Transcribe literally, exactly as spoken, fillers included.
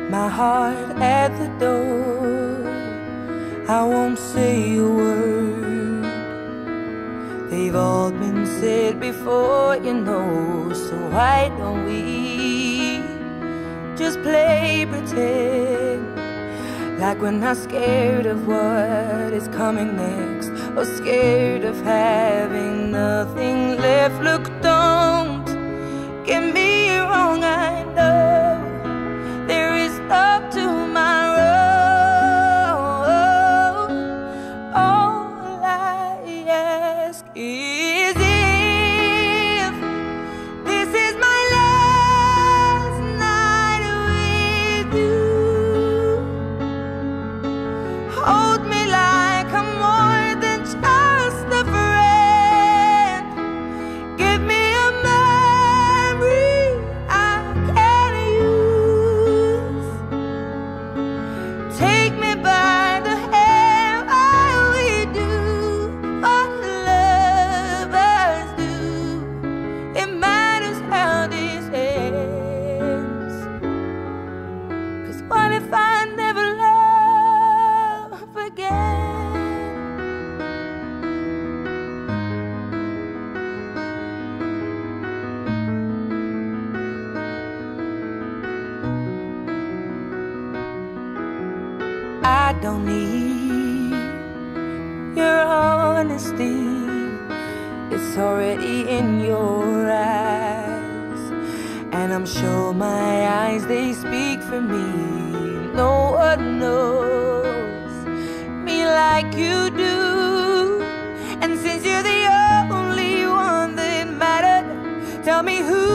my heart at the door. I won't say a word. They've all been said before, you know. So why don't we just play pretend, like we're not scared of what is coming next, or scared of having nothing left. Look, don't get me wrong, I know there is up tomorrow. All I ask is if this is my last night with you, hold me like I'm more than just a friend. Give me a memory I can use. Take me by the hand while we do what lovers do. It matters how this ends, 'cause what if I never love again? I don't need your honesty, it's already in your eyes, and I'm sure my eyes, they speak for me. No one knows me like you do, and since you're the only one that mattered, tell me who